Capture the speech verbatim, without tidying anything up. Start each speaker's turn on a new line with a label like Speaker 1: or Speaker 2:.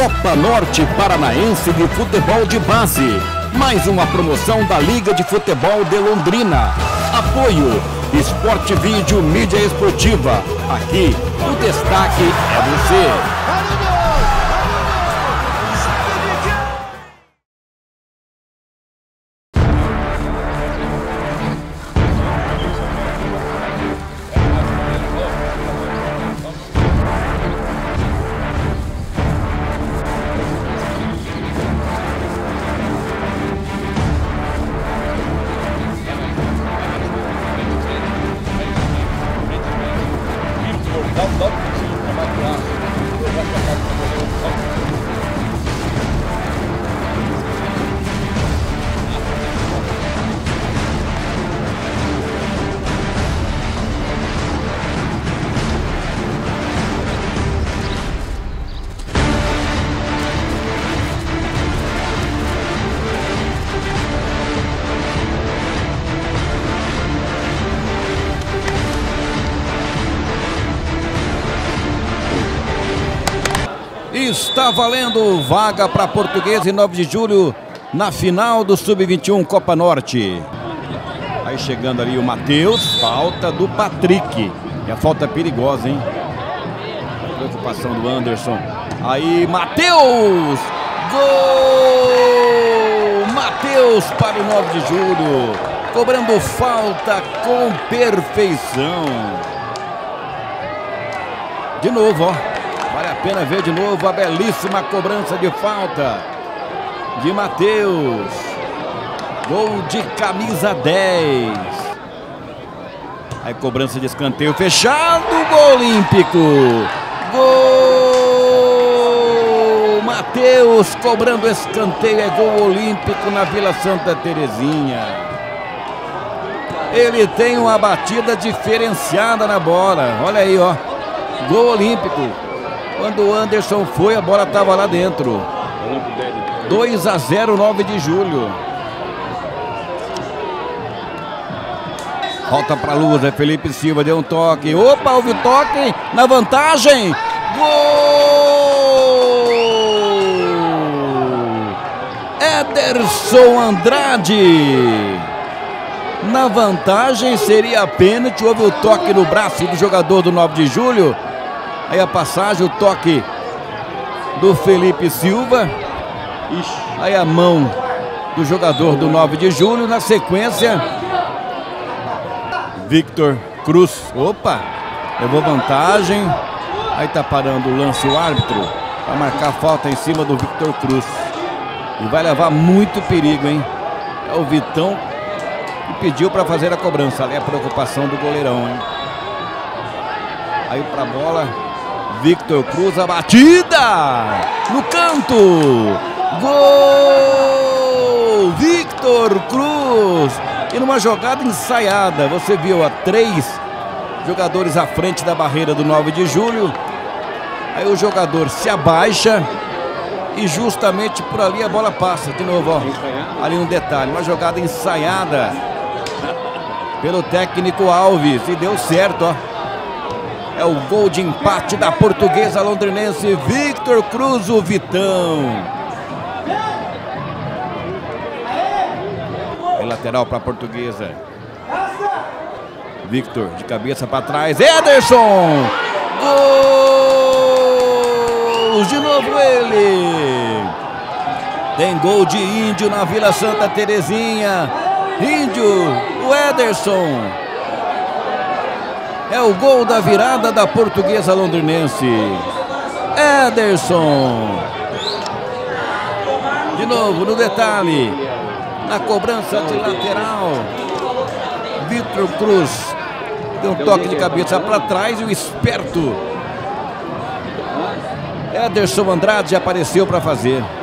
Speaker 1: Copa Norte Paranaense de Futebol de Base. Mais uma promoção da Liga de Futebol de Londrina. Apoio Esporte Vídeo Mídia Esportiva. Aqui o destaque é você. Está valendo vaga para Portuguesa em nove de julho na final do sub vinte e um Copa Norte. Aí chegando ali o Matheus, falta do Patrick. E a falta perigosa, hein? A preocupação do Anderson. Aí Matheus! Gol! Matheus para o nove de julho. Cobrando falta com perfeição. De novo, ó. Vale a pena ver de novo a belíssima cobrança de falta de Matheus. Gol de camisa dez. Aí cobrança de escanteio fechado. Gol olímpico. Gol! Matheus cobrando escanteio. É gol olímpico na Vila Santa Terezinha. Ele tem uma batida diferenciada na bola. Olha aí, ó. Gol olímpico. Quando o Anderson foi, a bola estava lá dentro. dois a zero, nove de julho. Volta para a luz, é Felipe Silva, deu um toque. Opa, houve toque na vantagem. Gol! Ederson Andrade. Na vantagem seria pênalti. Houve o toque no braço do jogador do nove de julho. Aí a passagem, o toque do Felipe Silva. Aí a mão do jogador do nove de julho. Na sequência, Victor Cruz. Opa, levou vantagem. Aí tá parando o lance o árbitro para marcar falta em cima do Victor Cruz. E vai levar muito perigo, hein? É o Vitão que pediu para fazer a cobrança. Ali é a preocupação do goleirão, hein? Aí pra bola, Victor Cruz, a batida no canto. Gol! Victor Cruz. E numa jogada ensaiada, você viu a três jogadores à frente da barreira do nove de julho. Aí o jogador se abaixa e justamente por ali a bola passa. De novo, ó. Ali um detalhe, uma jogada ensaiada pelo técnico Alves. E deu certo, ó. É o gol de empate da Portuguesa Londrinense. Victor Cruz, o Vitão. É lateral para a Portuguesa. Victor de cabeça para trás. Ederson. Gol! De novo ele. Tem gol de Índio na Vila Santa Terezinha. Índio, o Ederson. É o gol da virada da Portuguesa Londrinense. Ederson. De novo, no detalhe. Na cobrança de lateral. Victor Cruz. Deu um toque de cabeça para trás e o esperto Ederson Andrade apareceu para fazer.